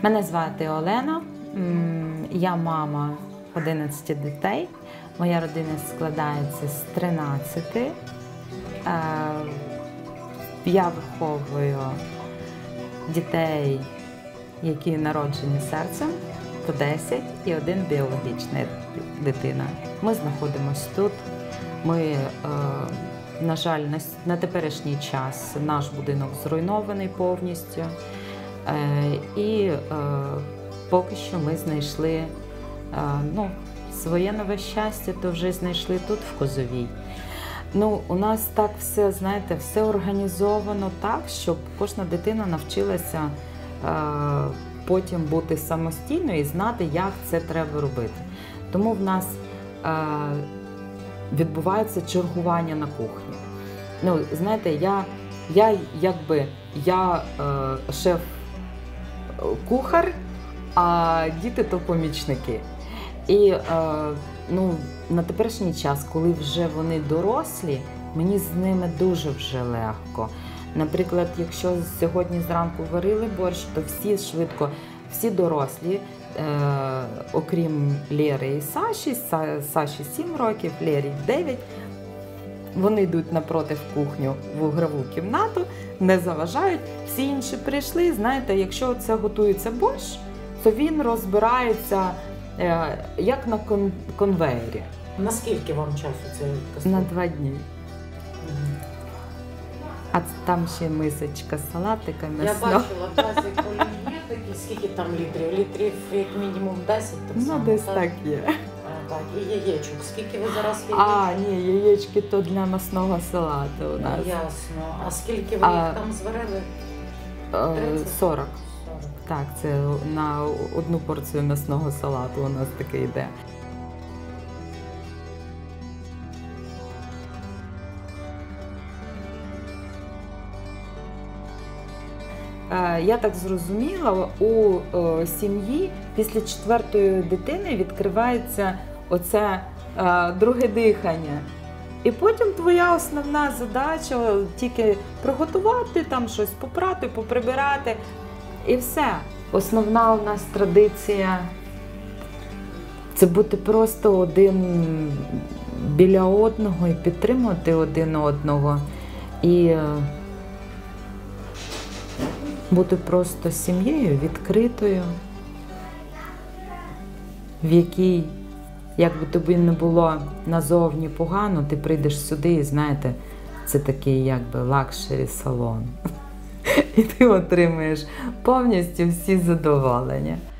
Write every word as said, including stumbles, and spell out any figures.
Мене звати Олена, я мама одинадцяти дітей. Моя родина складається з тринадцяти. Я виховую дітей, які народжені серцем, по десять, і один біологічний дитина. Ми знаходимося тут. Ми, на жаль, на теперішній час наш будинок зруйнований повністю. І поки що ми знайшли, ну, своє нове щастя, то вже знайшли тут, в Козовій. Ну, у нас так все, знаєте, все організовано так, щоб кожна дитина навчилася е, потім бути самостійною і знати, як це треба робити. Тому в нас е, відбувається чергування на кухні. Ну, знаєте, я, я якби, я е, шеф-кухар, а діти – то помічники. І е, ну, на теперішній час, коли вже вони дорослі, мені з ними дуже вже легко. Наприклад, якщо сьогодні зранку варили борщ, то всі швидко, всі дорослі, е, окрім Лєри і Саші, Саші сім років, Лєрі дев'ять, вони йдуть напроти в кухню, в ігрову кімнату, не заважають. Всі інші прийшли, знаєте, якщо це готується борщ, то він розбирається як на кон конвеєрі. Наскільки вам часу це кастрюля? На два дні. Mm-hmm. А там ще мисочка салатика м'ясного. Я бачила тазик олів'є такі, скільки там літрів? Літрів як мінімум десять, так ну, само? Ну, десь так? так є. А, так, і яєчок. Скільки ви зараз яєчок? А, ні, яєчки то для масного салату у нас. Ясно. А скільки ви а, їх там зварили? сорок. Так, це на одну порцію м'ясного салату у нас таке йде. Я так зрозуміла, у сім'ї після четвертої дитини відкривається оце друге дихання. І потім твоя основна задача тільки приготувати, там щось попрати, поприбирати. І все. Основна у нас традиція – це бути просто один біля одного і підтримувати один одного. І бути просто сім'єю відкритою, в якій, як би тобі не було назовні погано, ти прийдеш сюди і, знаєте, це такий якби лакшері салон. І ти отримуєш повністю всі задоволення.